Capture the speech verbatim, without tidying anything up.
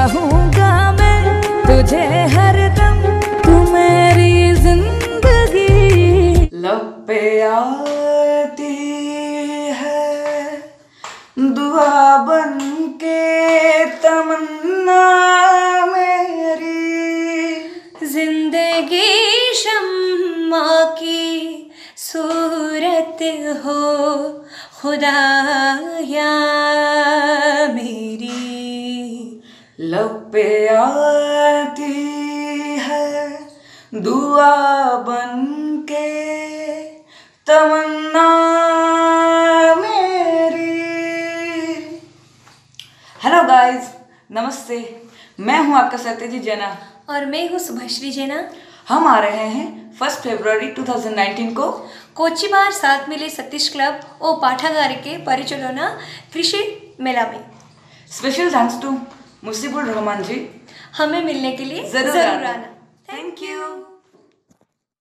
चाहूंगा मैं तुझे हरदम, तू मेरी जिंदगी। लब पे आती है दुआ बन के तमन्ना मेरी, जिंदगी शम्मा की सूरत हो खुदाया मेरी। लब पे आती है दुआ बन के तमन्ना मेरी। हेलो गाइस, नमस्ते। मैं हूं आपका सत्यजीत जैना और मैं हूँ शुभश्री जैना। हम आ रहे हैं फर्स्ट फरवरी दो हज़ार उन्नीस को कोच्चि बार सात मिले सतीश क्लब और पाठागार के परिचालना कृषि मेला में। Special thanks to Musibur Rahman ji, हमें मिलने के लिए जरूर जरूर आना। आना। Thank you.